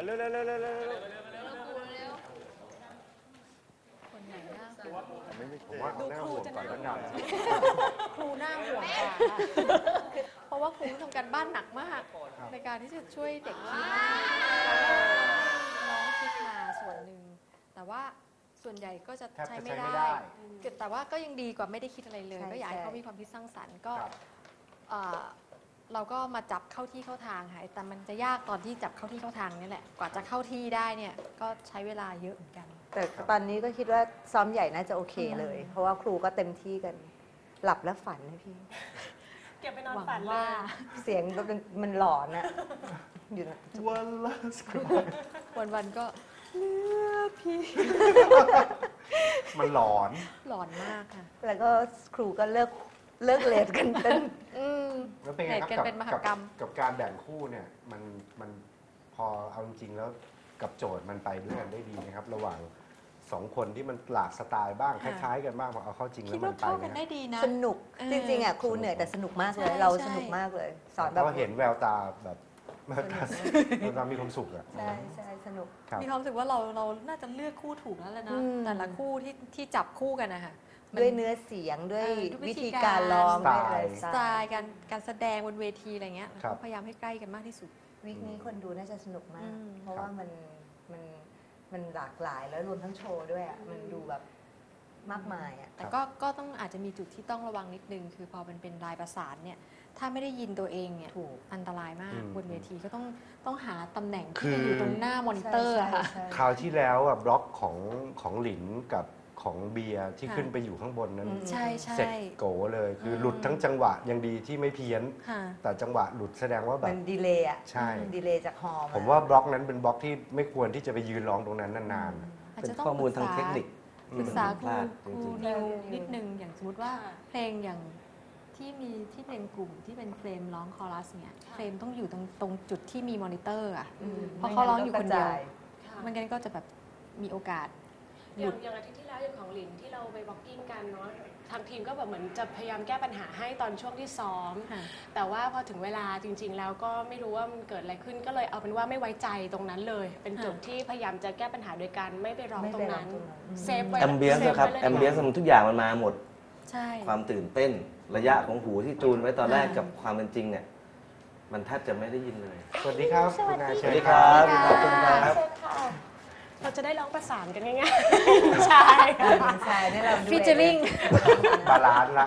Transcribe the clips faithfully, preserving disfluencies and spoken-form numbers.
เร็วเร็วเร็วเร็วเร็วคนไหนน่ากลัวผมว่าเอาหน้าห่วงก่อนแล้วกันครูน่าห่วงกว่าเพราะว่าครูทำการบ้านหนักมากในการที่จะช่วยเด็กคิดน้องคิดมาส่วนหนึ่งแต่ว่าส่วนใหญ่ก็จะใช้ไม่ได้แต่ว่าก็ยังดีกว่าไม่ได้คิดอะไรเลยก็อยากให้เขามีความคิดสร้างสรรค์ก็เราก็มาจับเข้าที่เข้าทางค่ะแต่มันจะยากตอนที่จับเข้าที่เข้าทางนี่แหละกว่าจะเข้าที่ได้เนี่ยก็ใช้เวลาเยอะเหมือนกันแต่ตอนนี้ก็คิดว่าซ้อมใหญ่น่าจะโอเคเลย เพราะว่าครูก็เต็มที่กันหลับแล้วฝันนะพี่เก็บไปนอนฝันเลยเสียงมันหลอนอะอยู่นะวันละวันวันก็เลือกพี่มันหลอนหลอนมากค่ะแล้วก็ครูก็เลิกเลิกเลทกันเต้นแล้วเป็นไงครับกับกับการแบ่งคู่เนี่ยมันมันพอเอาจริงๆแล้วกับโจทย์มันไปด้วยกันได้ดีนะครับระหว่างสองคนที่มันหลากสไตล์บ้างคล้ายๆกันบ้างพอเอาเข้าจริงแล้วมันไปกันได้ดีนะสนุกจริงๆอ่ะครูเหนื่อยแต่สนุกมากเลยเราสนุกมากเลยสอนแบบเพราะเห็นแววตาแบบแววตาแววตามีความสุขอ่ะใช่ใช่สนุกมีความรู้สึกว่าเราเราน่าจะเลือกคู่ถูกแล้วแหละนะแต่ละคู่ที่ที่จับคู่กันนะคะด้วยเนื้อเสียงด้วยวิธีการร้องด้วยสไตล์การการแสดงบนเวทีอะไรเงี้ยพยายามให้ใกล้กันมากที่สุดวีคนี้คนดูน่าจะสนุกมากเพราะว่ามันมันมันหลากหลายแล้วรวมทั้งโชว์ด้วยอ่ะมันดูแบบมากมายอ่ะแต่ก็ก็ต้องอาจจะมีจุดที่ต้องระวังนิดนึงคือพอมันเป็นลายประสานเนี่ยถ้าไม่ได้ยินตัวเองเนี่ยอันตรายมากบนเวทีก็ต้องต้องหาตำแหน่งที่อยู่ตรงหน้ามอนิเตอร์ค่ะคราวที่แล้วอ่ะบล็อกของของหลินกับของเบียร์ที่ขึ้นไปอยู่ข้างบนนั้นเสร็จโกเลยคือหลุดทั้งจังหวะยังดีที่ไม่เพี้ยนแต่จังหวะหลุดแสดงว่าแบบมันดีเลย์อ่ะใช่ดีเลย์จากฮอร์ผมว่าบล็อกนั้นเป็นบล็อกที่ไม่ควรที่จะไปยืนร้องตรงนั้นนานๆเป็นข้อมูลทางเทคนิคศึกษาครูครูนิวนิดนึงอย่างสมมติว่าเพลงอย่างที่มีที่เป็นกลุ่มที่เป็นเฟรมร้องคอรัสเนี่ยเฟรมต้องอยู่ตรงตรงจุดที่มีมอนิเตอร์อ่ะเพราะเขาร้องอยู่คนเดียวมันกันก็จะแบบมีโอกาสอย่างอย่างอาทิตย์ที่แล้วอย่างของหลินที่เราไปบล็อกกิ้งกันเนาะทางทีมก็แบบเหมือนจะพยายามแก้ปัญหาให้ตอนช่วงที่ซ้อมแต่ว่าพอถึงเวลาจริงๆแล้วก็ไม่รู้ว่ามันเกิดอะไรขึ้นก็เลยเอาเป็นว่าไม่ไว้ใจตรงนั้นเลยเป็นจุดที่พยายามจะแก้ปัญหาโดยการไม่ไปร้องตรงนั้นเซฟไว้แอมเบียนซ์ครับแอมเบียนซ์ทุกอย่างมันมาหมดใช่ความตื่นเต้นระยะของหูที่จูนไว้ตอนแรกกับความเป็นจริงเนี่ยมันแทบจะไม่ได้ยินเลยสวัสดีครับสวัสดีครับขอบคุณครับเราจะได้ร้องประสานกันง่ายๆใช่ใช่นี่เราฟีเจอริงบาลานซ์ละ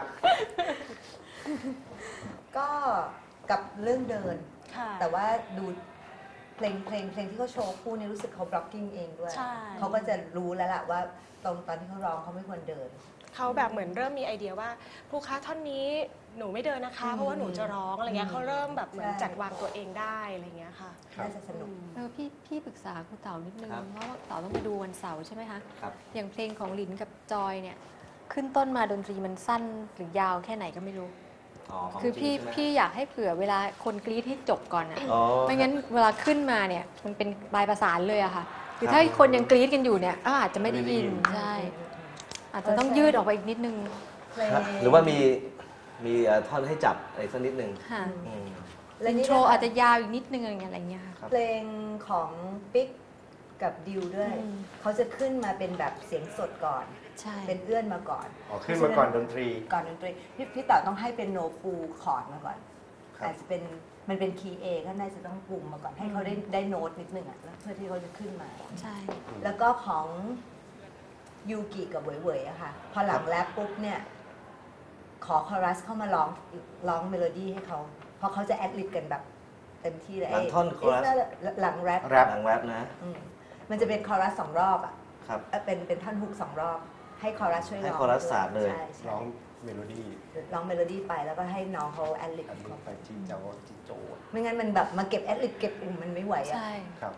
ก็กับเรื่องเดินแต่ว่าดูเพลงเพลงเพลงที่เขาโชว์คู่นี้รู้สึกเขาบล็อกกิ้งเองด้วยเขาก็จะรู้แล้วล่ะว่าตรงตอนที่เขาร้องเขาไม่ควรเดินเขาแบบเหมือนเริ่มมีไอเดียว่าครูคะท่อนนี้หนูไม่เดินนะคะเพราะว่าหนูจะร้องอะไรเงี้ยเขาเริ่มแบบเหมือนจัดวางตัวเองได้อะไรเงี้ยค่ะน่าจะสนุกเออพี่พี่ปรึกษาครูเต๋านิดนึงเพราะว่าเต๋าต้องมาดูวันเสาร์ใช่ไหมคะอย่างเพลงของหลินกับจอยเนี่ยขึ้นต้นมาดนตรีมันสั้นหรือยาวแค่ไหนก็ไม่รู้คือพี่พี่อยากให้เผื่อเวลาคนกรี๊ดให้จบก่อนอ่ะไม่งั้นเวลาขึ้นมาเนี่ยมันเป็นปลายประสานเลยอะค่ะคือถ้าคนยังกรี๊ดกันอยู่เนี่ยอาจจะไม่ได้ยินใช่อาจจะต้องยืดออกไปอีกนิดนึงหรือว่ามีมีท่อนให้จับอะไรสักนิดนึงอินโทรอาจจะยาวอีกนิดนึงอะไรเงี้ยเพลงของปิ๊กกับดิวด้วยเขาจะขึ้นมาเป็นแบบเสียงสดก่อนเป็นเอื้อนมาก่อนอ๋อขึ้นมาก่อนดนตรีก่อนดนตรีพี่พี่เต๋อต้องให้เป็นโนฟูลคอร์ดมาก่อนแต่จะเป็นมันเป็นคีย์เอก็น่าจะต้องปรุงมาก่อนให้เขาได้ได้โน้ตนิดนึงอ่ะเพื่อที่เขาจะขึ้นมาใช่แล้วก็ของยูกิกับเหวยๆอะค่ะพอหลังแรปปุ๊บเนี่ยขอคอรัสเข้ามาร้องร้องเมโลดี้ให้เขาเพราะเขาจะแอดลิบกันแบบเต็มที่เลยหลังท่อนคอรัสหลังแรปหลังแรปนะมันจะเป็นคอรัสสองรอบอ่ะเป็นเป็นท่อนฮุกสองรอบให้คอรัสช่วยร้องให้คอรัสสาดเลยร้องเมโลดี้ร้องเมโลดี้ไปแล้วก็ให้น้องเขาแอดลิบเข้าไปจีโจจีโจไม่งั้นมันแบบมาเก็บแอดลิบเก็บอุ่มมันไม่ไหวอ่ะใช่ครับ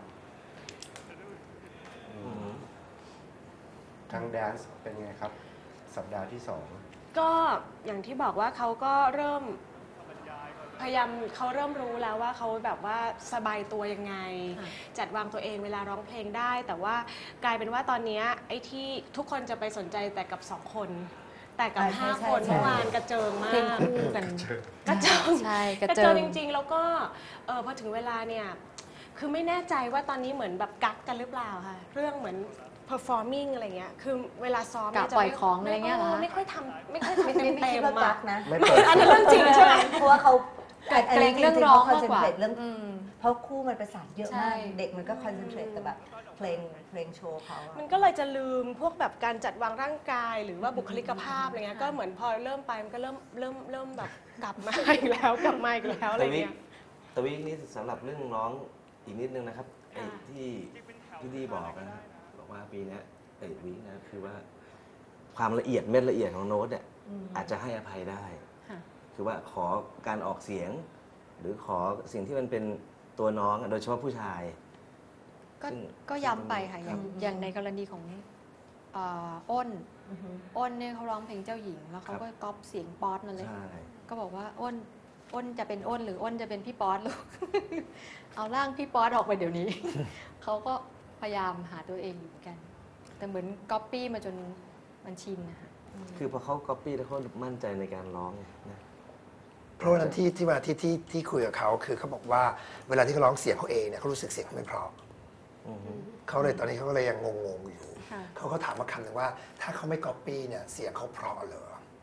ทางแดนซ์เป็นไงครับสัปดาห์ที่สองก็อย่างที่บอกว่าเขาก็เริ่มพยายามเขาเริ่มรู้แล้วว่าเขาแบบว่าสบายตัวยังไงจัดวางตัวเองเวลาร้องเพลงได้แต่ว่ากลายเป็นว่าตอนนี้ไอ้ที่ทุกคนจะไปสนใจแต่กับสองคนแต่กับห้าคนเมื่อวานกระเจิงมากคู่กันกระเจิงใช่กระเจิงจริงๆแล้วก็เออพอถึงเวลาเนี่ยคคือไม่แน่ใจว่าตอนนี้เหมือนแบบกักกันหรือเปล่าค่ะเรื่องเหมือน performing อะไรเงี้ยคือเวลาซ้อมกะจะปล่อยของอะไรเงี้ยเหรอไม่ค่อยทำไม่ค่อยไม่ทำเต็ไม่มไม่เต็คิดมว่ากัอะกนะไม่เปิดอันนั้นเรื่องจริงใช่ไหมเพราะว่าเขาเกรงเรื่องร้องมากกว่าเรื่องอืมเพราะคู่มันประสานเยอะใช่มาก เด็กมันก็คอนเซนเทรตแต่แบบเพลงเพลงโชว์เขาอะมันก็เลยจะลืมพวกแบบการจัดวางร่างกายหรือว่าบุคลิกภาพอะไรเงี้ยก็เหมือนพอเริ่มไปมันก็เริ่มเริ่มเริ่มแบบกลับมาอีกแล้วกลับมาอีกแล้วอะไรตะวิเงี้ยตะวินี่สำหรับเรื่องร้องอีกนิดนึงนะครับไอ้ค่ะที่พี่ดีบอกนะบอกว่าปีเนี้ยไอ้วินะคือว่าความละเอียดเม็ดละเอียดของโน้ตเนี่ยอืมอาจจะให้อภัยได้ค่ะคือว่าขอการออกเสียง หรือขอสิ่งที่มันเป็นตัวน้องอะโดยเฉพาะผู้ชายก็ซึ่งก็ย้ำไปค่ะอย่างครับอย่างในกรณีของเอ่ออ้นอือฮึอ้นเนี่ยเขาร้องเพลงเจ้าหญิง แล้วเขาก็ก๊อปเสียงป๊อตนั่นเลยใช่ก็บอกว่าอ้นอ้นจะเป็นอ้นหรืออ้นจะเป็นพี่ป๊อตลูก เอาร่างพี่ป๊อตออกไปเดี๋ยวนี้ เขาก็พยายามหาตัวเองอยู่เหมือนกัน แต่เหมือนก๊อปปี้มาจนมันชินนะคะคือพอเขาก๊อปปี้แล้วเขามั่นใจในการร้องไงนะเพราะวันนั้นที่ที่มาที่ที่ที่คุยกับเขาคือเขาบอกว่าเวลาที่เขาร้องเสียงเขาเองเนี่ยเขารู้สึกเสียงเขาไม่เพราะอือฮึเขาเลยตอนนี้เขาก็เลยยังงงๆอยู่ค่ะเขาก็ถามมาคำหนึ่งว่า ถ้าเขาไม่ก๊อปปี้เนี่ยเสียงเขาเพราะเหรอ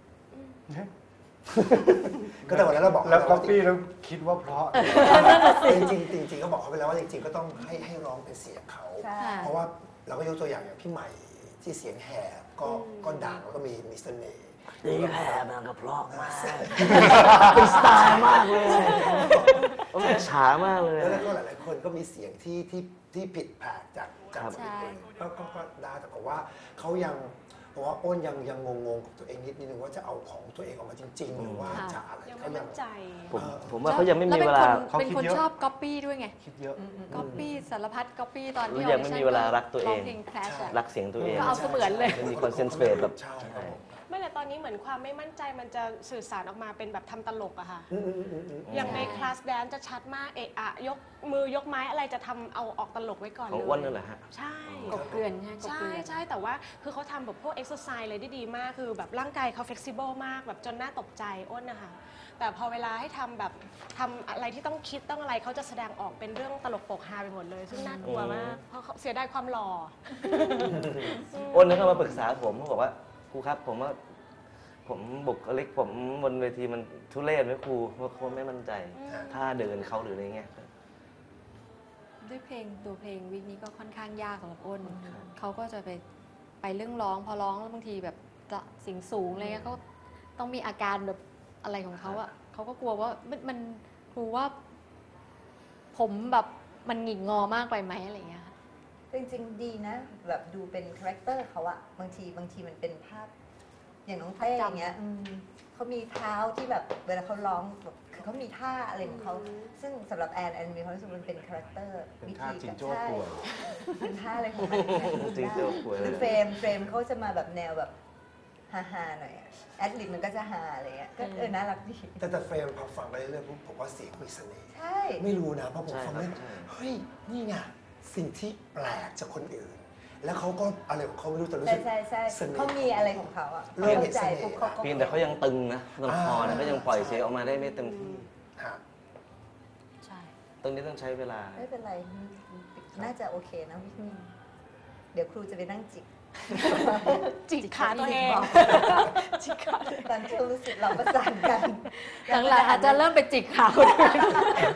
ก็แต่วันนั้นเราบอกแล้วเขาก๊อปว่าปี้แล้วคิดว่าเพราะจริงๆจริงๆเขาบอกเขาไปแล้วว่าจริงๆก็ต้องให้ให้ร้องเป็นเสียงเขาใช่เพราะว่าเราก็ยกตัวอย่างอย่างพี่ใหม่ที่เสียงแหบก็ก็ดังแล้วก็มีมีเสน่ห์เสียงแหบมันก็เพราะมากเป็นสไตล์มากเลยช้ามากเลยแล้วก็หลายๆคนก็มีเสียงที่ที่ที่ผิดแผกจากจากครับคนอื่นก็ก็ก็ได้แต่ผมว่าเขายังผมว่าอ้นยังยังงงๆกับตัวเองนิดนึงว่าจะเอาของตัวเองออกมาจริง ๆ หรือว่าค่ะจะอะไรยังไม่เขายัมั่งนใจผมผมว่าเขายังไม่มีเวลาแเป็นคนเป็นคนชอบก๊อปปี้ด้วยไงคิดเยอะก๊อปปี้สารพัดก๊อปปี้ตอนที่ยังไม่มีเวลารักตัวเองร้องเพลงแคลชอะรักเสียงตัวเองก็เอาเสมือนเลยมันมีคอนเซนเทรตแบบใช่ใช่ไม่แต่ตอนนี้เหมือนความไม่มั่นใจมันจะสื่อสารออกมาเป็นแบบทำตลกอะค่ะอืมอืมอืมอืมอย่างในคลาสแดนซ์จะชัดมากเอะอะยกมือยกไม้อะไรจะทำเอาออกตลกไว้ก่อนของเลยอ้วนนั่นแหละฮะใช่กบเกลื่อนใช่ไหมกบใช่เกลื่อนใช่แต่ว่าคือเขาทำแบบพวกเอ็กซ์ไซส์อะไรได้ดีมากคือแบบร่างกายเขาเฟ e ซิเบิลมากแบบจนน่าตกใจอ้นนะคะแต่พอเวลาให้ทำแบบทำอะไรที่ต้องคิดต้องอะไรเขาจะแสดงออกเป็นเรื่องตลกโปกฮาไปหมดเลย ซึ่งน่ากลัวมากเพราะเขาเสียดายความหล่ออ้นนี่เขามาปรึกษาผมเขาบอกว่าครูครับผมว่าผมบุคลิกผมบนเวทีมันทุเรศไหมครูเพราะเขาไม่มั่นใจท่าเดินเขาหรืออะไรเงี้ยด้วยเพลงตัวเพลงวิกนี้ก็ค่อนข้างยากสำหรับอ้น เขาก็จะไปไปเรื่องร้องพอร้องแล้วบางทีแบบจะเสียงสูงอะไรเงี้ยเขาต้องมีอาการแบบอะไรของเขาอะเขาก็กลัวว่ามันมันครูว่า ผมแบบมันหงิกงอมากไปไหมอะไรเงี้ยค่ะจริงๆดีนะ แบบดูเป็นคาแรคเตอร์เขาอะบางทีบางทีมันเป็นภาพ อย่างน้องเต้อย่างเงี้ยอืมเขามีเท้าที่แบบเวลาเขาร้องแบบคือเขามีท่าอะไรของเขาซึ่งสำหรับแอนแอนมีความรู้สึกมันเป็นคาแรคเตอร์เป็นท่าจิงโจ้ใช่ป่วยเป็นท่าอะไรของมันเนี่ยจิงโจ้ป่วยหรือเฟรมเฟรมเขาจะมาแบบแนวแบบฮาฮาๆหน่อยอะแอดลิปมันก็จะฮาอะไรเงี้ยก็เออน่ารักดีแต่แต่เฟรมพอฟังไปเรื่อยๆปุ๊บผมว่าเสียงมีเสน่ห์ใช่ไม่รู้นะเพราะผมใช่ฟังครับแล้วใช่เฮ้ยนี่ไงสิ่งที่แปลกจากคนอื่น แล้วเขาก็อะไรของเขาไม่รู้แต่รู้ใช่สึกใช่ใช่สนิทเขามีอะไรของเขาอะเริ่มเข้าใจเห็นเสน่ห์ปุ๊บเขาก็เพียงแต่เขายังตึงนะตรงคอเนี่ยอ่าก็ยังปล่อยเสียงออกมาได้ไม่เต็มที่ฮะใช่ตรงนี้ต้องใช้เวลาไม่เป็นไร น่าจะโอเคนะวิกนี้เดี๋ยวครูจะไปนั่งจิกจิกขาตัวเองจิกขาตอนที่รู้สึกเราประสานกันหลังๆอาจจะเริ่มไปจิกขาคนอื่น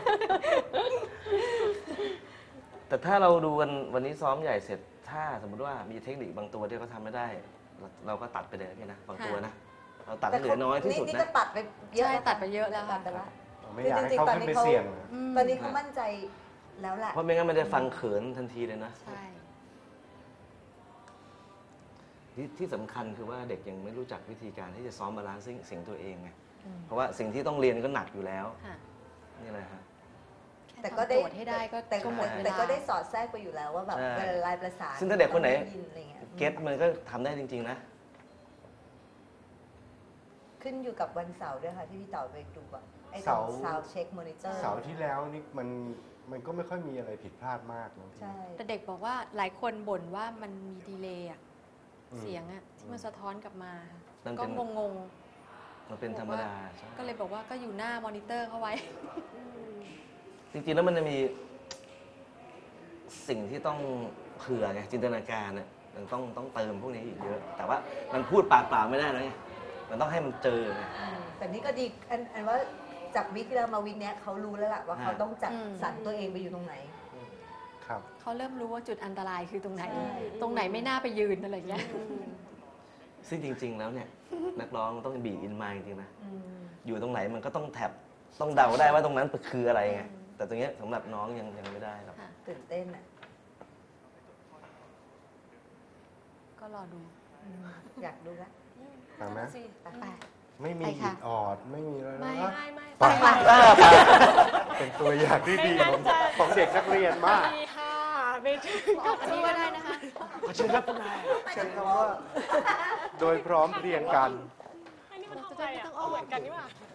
แต่ถ้าเราดูวันวันนี้ซ้อมใหญ่เสร็จ ถ้าสมมติว่ามีเทคนิคบางตัวที่เขาทำไม่ได้ เราเราก็ตัดไปเลยพี่นะบางตัวนะ เราตัดให้เหลือน้อยที่สุดนี่นะก็ตัดไปเยอะใช่ตัดไปเยอะแล้วตัค่ะดไปละไม่อยากให้เขาขึ้นไปเสี่ยงนะตอนนี้เขามั่นใจแล้วแหละเพราะไม่งั้นมันจะฟังเขินทันทีเลยนะใช่ที่ที่สำคัญคือว่าเด็กยังไม่รู้จักวิธีการที่จะซ้อมบาลานซ์เสียงตัวเองไงเพราะว่าสิ่งที่ต้องเรียนก็หนักอยู่แล้วค่ะนี่แหละฮะแต่ก็ได้ทำโจทย์ให้ได้ก็แต่ก็หมดเวลาแต่ก็ได้สอดแทรกไปอยู่แล้วว่าแบบใช่เวลาลายประสานซึ่งถ้าเด็กคนไหนต้องด้ยิอะไรเงี้ยเก็ตมันก็ทำได้จริง ๆ นะขึ้นอยู่กับวันเสาร์ด้วยค่ะที่พี่เต๋อไปดูอะไอ้เสาร์ซาวเช็คมอนิเตอร์เสาร์ที่แล้วนี่มันมันก็ไม่ค่อยมีอะไรผิดพลาดมากนะใช่แต่เด็กบอกว่าหลายคนบ่นว่ามันมีดีเลย์อะอืมเสียงอะที่มันสะท้อนกลับมามันก็เป็นงงมันเป็นธรรมดาใช่ๆ ก็เลยบอกว่าก็อยู่หน้ามอนิเตอร์เข้าไว้จริงๆแล้วมันจะมีสิ่งที่ต้องเผื่อไงจินตนาการเนี่ยยังต้องต้องเติมพวกนี้อีกเยอะ แต่ว่ามันพูดปากเปล่าไม่ได้แล้วไงมันต้องให้มันเจอไงแต่นี่ก็ดีอันอันว่าจากวิกที่เรามาวิกเนี้ยเขารู้แล้วล่ะว่าเขาต้องจัดอืมสรรตัวเองไปอยู่ตรงไหนครับเขาเริ่มรู้ว่าจุดอันตรายคือตรงไหนใช่ตรงไหนไม่น่าไปยืนอะไรอย่างเงี้ยซึ่งจริง ๆ แล้วเนี่ย นักร้องต้องบีอินมายจริงๆนะอืมอยู่ตรงไหนมันก็ต้องแท็บต้องเดาได้ว่าตรงนั้นคืออะไรไงแต่ตรงเนี้ยสำหรับน้องยังยังไม่ได้ครับตื่นเต้นอ่ะก็รอดูอืมอยากดูละตามไหมสิไปไปไม่มีไปอิค่ะดออดไม่มีอะไรไม่นะไม่ไม่ไปไปค่ะเป็นตัวอย่างที่ดีของของเด็กนักเรียนมากดีค่ะไม่ถึงออกอันนี้ก็ได้นะคะขอเชิญครับคุณนายใช้คำว่า โดยพร้อมเพรียงกันอันนี้มันทำอะไรอ่ะเอาเหมือนกันนี่หว่า